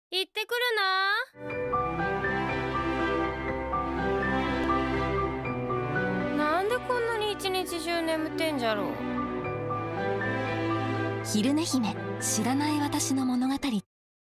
行ってくるな。なんでこんなに一日中眠ってんじゃろう。 昼寝姫知らない私の物語。